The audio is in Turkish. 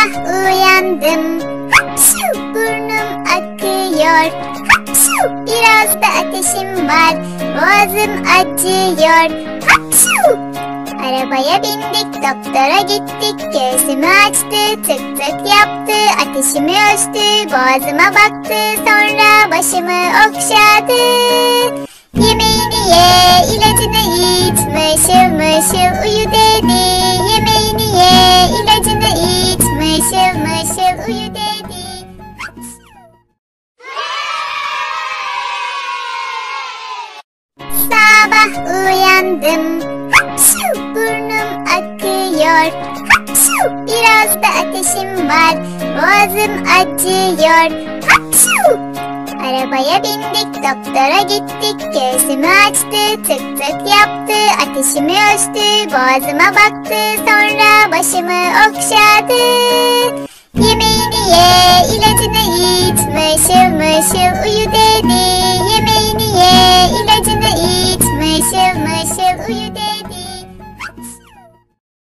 Sabah uyandım, hapşu, burnum akıyor, hapşu, biraz da ateşim var, boğazım acıyor, hapşu. Arabaya bindik, doktora gittik, göğsümü açtı, tık tık yaptı, ateşimi ölçtü, boğazıma baktı, sonra başımı okşadı. Yemeğini ye, ilacını iç, mışıl mışıl uyu dedi. Yemeğini ye, ilacını iç, mışıl mışıl uyu dedi. Sabah uyandım, hapşu, burnum akıyor, hapşu, biraz da ateşim var, boğazım acıyor, hapşu. Arabaya bindik, doktora gittik, göğsümü açtı, tık tık yaptı, ateşimi ölçtü, boğazıma baktı, sonra başımı okşadı. Yemeğini ye, ilacını iç, mışıl mışıl uyu dedi. Yemeğini ye, ilacını iç, mışıl mışıl uyu dedi.